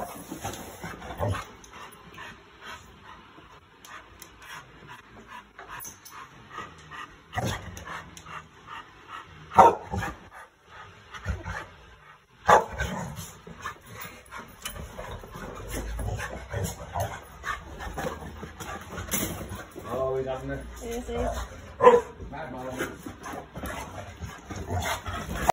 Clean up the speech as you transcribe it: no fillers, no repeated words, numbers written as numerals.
Oh, he doesn't it? Is he? Mad man.